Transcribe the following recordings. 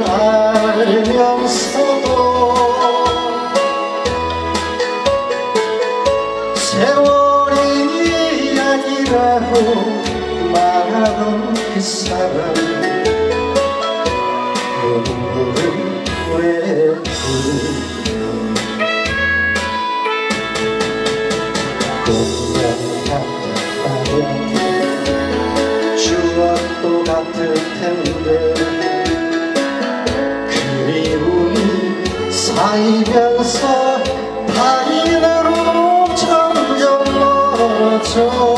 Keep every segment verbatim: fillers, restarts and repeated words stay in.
알면서도 세월이 아니라고 말하던 그 사람 눈물은 왜 흘려 공연 같았다면 추억도 같을 텐데 그리움이 쌓이면서 파인으로 점점 멀어져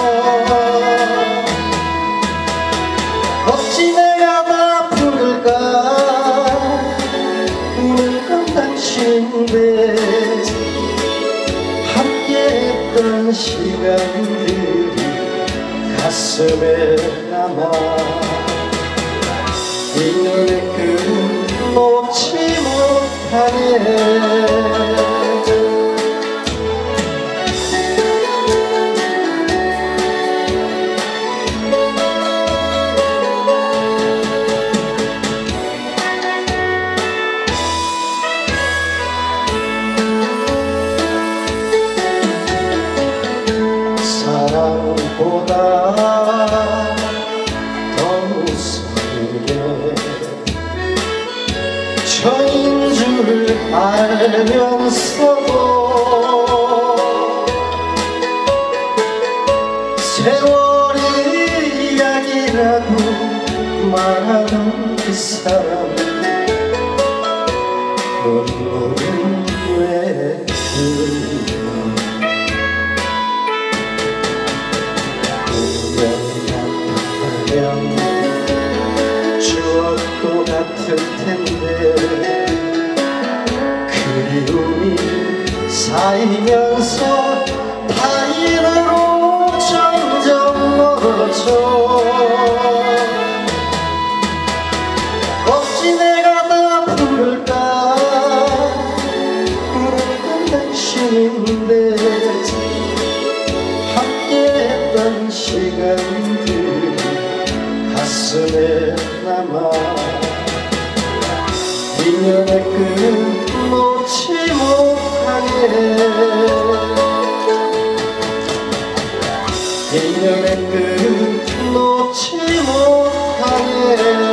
어찌 내가 다 부를까 우는 건 당신인데 함께했던 시간들이 가슴에 남아 인연의 끈 놓지 못하네 사랑보다 더 무서운 게 저인 줄 알면서도 세월이 이야기라고 말하던 그 사람 눈물은 왜 흘려 추억도 같을 텐데 그리움이 쌓이면서 파인으로 점점 멀어져 어찌 내가 다 부를까 우는 건 당신인데 함께했던 시간들 가슴에 남아 인연의 끈 놓지 못하네 인연의 끈 놓지 못하네